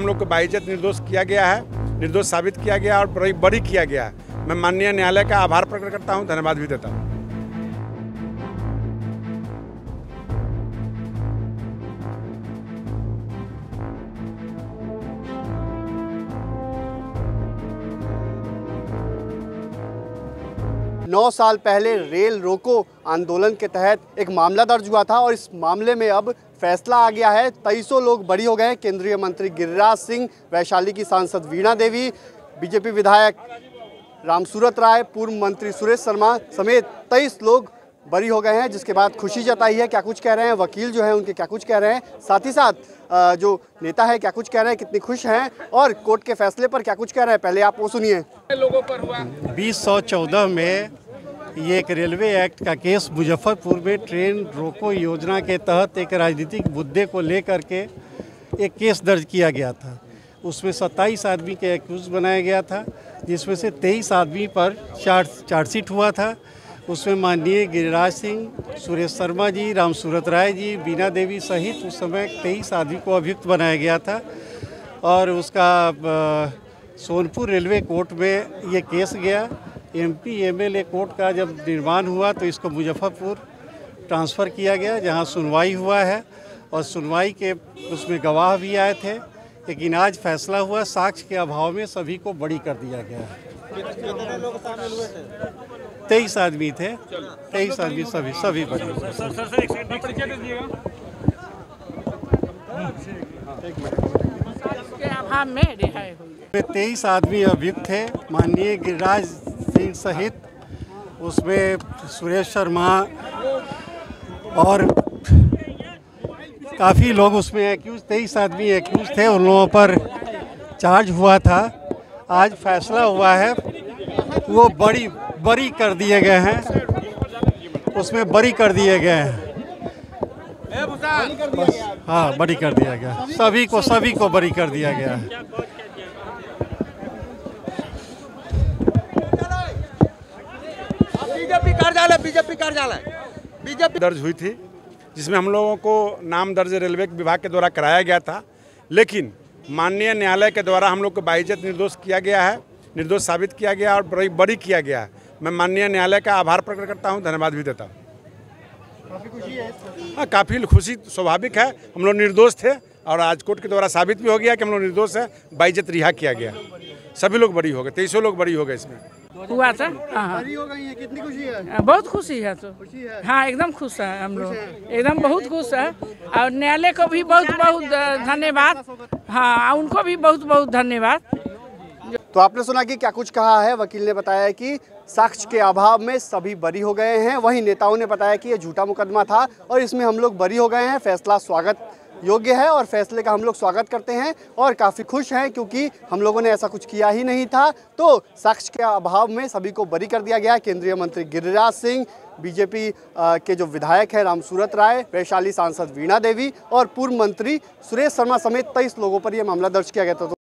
हम लोग को बाइज्जत निर्दोष किया गया है, निर्दोष साबित किया गया और बरी किया गया है। मैं माननीय न्यायालय का आभार प्रकट करता हूं, धन्यवाद भी देता हूं। 9 साल पहले रेल रोको आंदोलन के तहत एक मामला दर्ज हुआ था और इस मामले में अब फैसला आ गया है। 23 लोग बरी हो गए हैं। केंद्रीय मंत्री गिरिराज सिंह, वैशाली की सांसद वीणा देवी, बीजेपी विधायक रामसूरत राय, पूर्व मंत्री सुरेश शर्मा समेत 23 लोग बरी हो गए हैं, जिसके बाद खुशी जताई है। क्या कुछ कह रहे हैं वकील जो हैं उनके, क्या कुछ कह रहे हैं, साथ ही साथ जो नेता है क्या कुछ कह रहे हैं, कितनी खुश हैं और कोर्ट के फैसले पर क्या कुछ कह रहे हैं, पहले आप वो सुनिए। 2014 में ये एक रेलवे एक्ट का केस मुजफ्फरपुर में ट्रेन रोको योजना के तहत एक राजनीतिक मुद्दे को लेकर के एक केस दर्ज किया गया था। उसमें 27 आदमी के एक्यूज बनाया गया था, जिसमें से 23 आदमी पर चार्जशीट हुआ था। उसमें माननीय गिरिराज सिंह, सुरेश शर्मा जी, रामसूरत राय जी, वीणा देवी सहित उस समय 23 आदमी को अभियुक्त बनाया गया था और उसका सोनपुर रेलवे कोर्ट में ये केस गया। एमपी एमएलए कोर्ट का जब निर्माण हुआ तो इसको मुजफ्फरपुर ट्रांसफ़र किया गया, जहां सुनवाई हुआ है और सुनवाई के उसमें गवाह भी आए थे। लेकिन आज फैसला हुआ, साक्ष्य के अभाव में सभी को बरी कर दिया गया है। कितने लोग शामिल हुए थे? 23 आदमी थे, 23 आदमी सभी बरी हुए। के अभाव में रिहाई हुई। 23 आदमी अभियुक्त थे, माननीय गिरिराज सिंह सहित उसमें सुरेश शर्मा और काफ़ी लोग उसमें एक्यूज, 23 आदमी एक्यूज थे, उन लोगों पर चार्ज हुआ था। आज फैसला हुआ है, वो बरी कर दिए गए हैं, उसमें बरी कर दिए गए हैं। हाँ, बरी कर दिया गया, सभी को बरी कर दिया गया है। बीजेपी कार्यालय दर्ज हुई थी, जिसमें हम लोगों को नाम दर्ज रेलवे विभाग के द्वारा कराया गया था, लेकिन माननीय न्यायालय के द्वारा हम लोग को बाइज्जत निर्दोष किया गया है, निर्दोष साबित किया गया और बरी किया गया है। मैं माननीय न्यायालय का आभार प्रकट करता हूं, धन्यवाद भी देता हूं। काफी खुशी है। हाँ, काफ़ी खुशी स्वाभाविक है। हम लोग निर्दोष थे और आज कोर्ट के द्वारा साबित भी हो गया कि हम लोग निर्दोष है, बाइज्जत रिहा किया गया। सभी लोग बरी हो गए, 23 लोग बरी हो गए इसमें। हुआ था। हाँ, बरी हो गई है, कितनी खुशी है? बहुत खुशी है। तो खुशी है। हाँ, एकदम खुश है हम लोग, एकदम बहुत खुश है। और न्यायालय को भी बहुत बहुत धन्यवाद। हाँ, उनको भी बहुत बहुत धन्यवाद। तो आपने सुना कि क्या कुछ कहा है। वकील ने बताया कि साक्ष्य के अभाव में सभी बरी हो गए हैं। वहीं नेताओं ने बताया कि ये झूठा मुकदमा था और इसमें हम लोग बरी हो गए हैं। फैसला स्वागत योग्य है और फैसले का हम लोग स्वागत करते हैं और काफ़ी खुश हैं, क्योंकि हम लोगों ने ऐसा कुछ किया ही नहीं था। तो साक्ष्य के अभाव में सभी को बरी कर दिया गया। केंद्रीय मंत्री गिरिराज सिंह, बीजेपी के जो विधायक हैं रामसूरत राय, वैशाली सांसद वीणा देवी और पूर्व मंत्री सुरेश शर्मा समेत 23 लोगों पर यह मामला दर्ज किया गया था।